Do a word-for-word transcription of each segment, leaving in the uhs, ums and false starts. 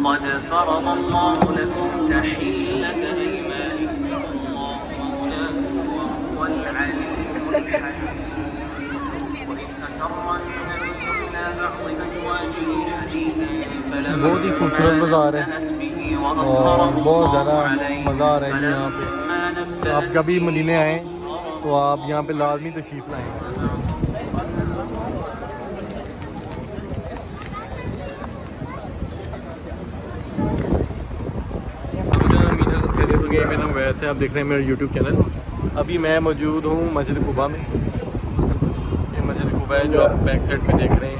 قد فرض الله لكم تحلة أيمانكم الله مولاكم وهو العليم الحكيم. وإذ أسر النبي إلى بعض أزواجه حديثا बहुत ही खूबसूरत बाज़ार है और बहुत ज़्यादा मज़ा है यहाँ पे। तो आप कभी मदीने आएँ तो आप यहाँ पे लाजमी तशरीफ़ लाएँ। मेरा नाम वैसे आप देख रहे हैं मेरा यूट्यूब चैनल। अभी मैं मौजूद हूँ मस्जिद कुबा में। ये मस्जिद कुबा है जो आप बैक साइड में देख रहे हैं।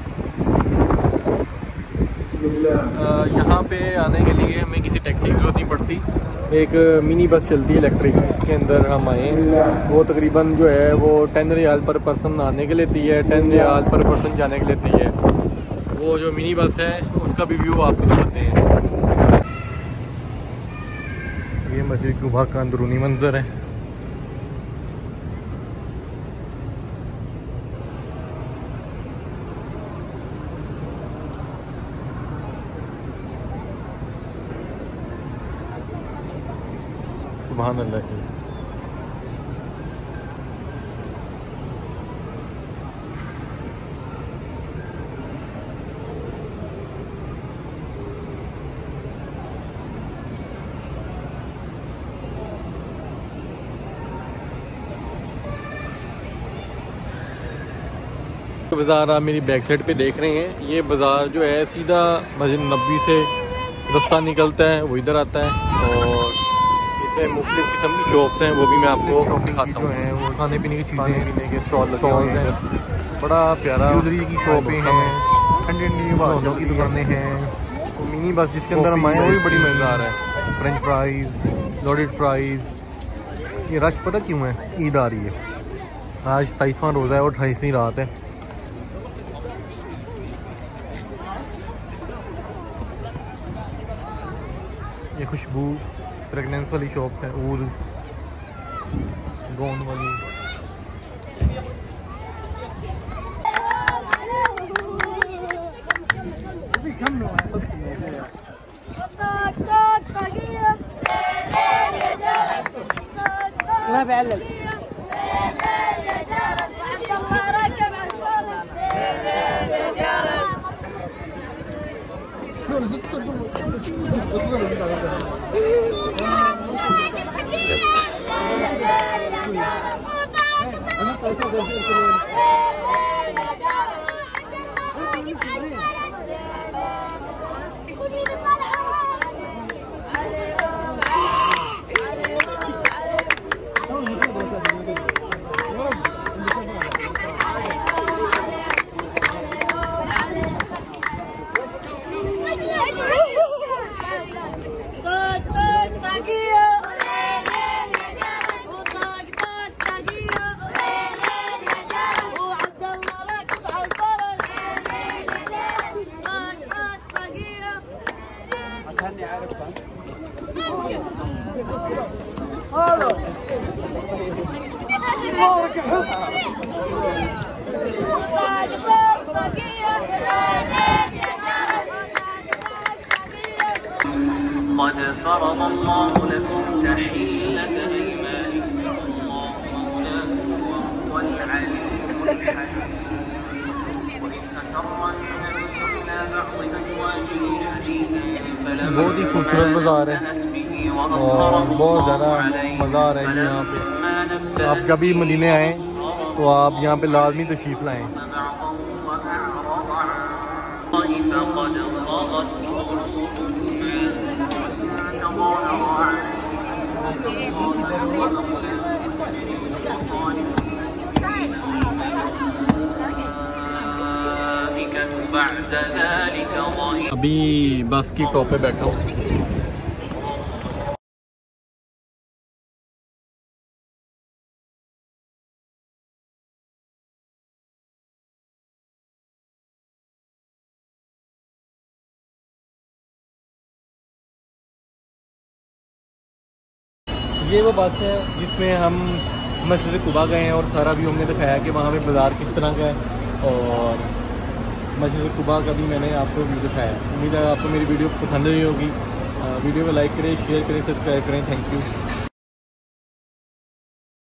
यहाँ पे आने के लिए हमें किसी टैक्सी की ज़रूरत नहीं पड़ती। एक मिनी बस चलती है इलेक्ट्रिक, इसके अंदर हम आए। वो तकरीबन जो है वो टेन रियाल पर पर्सन आने के लेती है, टेन रियाल पर पर्सन जाने के लेती है। वो जो मिनी बस है उसका भी व्यू आपको दिखाते हैं। ये मस्जिद कुबा का अंदरूनी मंजर है। सुभान अल्लाह। बाज़ार आप मेरी बैक साइड पे देख रहे हैं। ये बाज़ार जो है सीधा मस्जिद नबवी से रास्ता निकलता है, वो इधर आता है और इसमें मुख्तलिफ किस्म की शॉप्स हैं, वो भी मैं आपको दिखाता हूँ। हैं वो खाने पीने की चीज़ें, पीने के स्टॉल लगे हुए हैं। बड़ा प्यारा ज्वेलरी की शॉपें हैं, ठंडी ठंडी भाजियों की दुकानें हैं। तो मिनी बस जिसके अंदर हम आए वो भी बड़ी मज़ेदार है। French fries, loaded fries. ये रश पता क्यों है? ईद आ रही है। आज सताईसवां रोज़ा है और अट्ठाईसवीं रात है। ये खुशबू फ्रेगनेंस वाली शॉप्स हैं, ऊद गोंद वाली। قد فرض الله لكم تحلة أيمانكم الله مولاكم وهو العليم الحكيم. وإذ أسر النبي إلى بعض أزواجه حديثا बहुत ही खूबसूरत बाज़ार है और बहुत ज़्यादा मज़ा है यहाँ पे। आप कभी मदीने आएँ तो आप यहाँ पे लाजमी तशरीफ़ लाएँ। अभी बस की टॉप पे बैठा हूँ। ये वो बस है जिसमें हम मस्जिद कुबा गए हैं और सारा व्यू हमने दिखाया कि वहाँ पे बाज़ार किस तरह का है। और मस्जिद कुबा का भी मैंने आपको वीडियो दिखाया। उम्मीद है आपको मेरी वीडियो पसंद आई होगी। वीडियो को लाइक करें, शेयर करें, सब्सक्राइब करें। Thank you.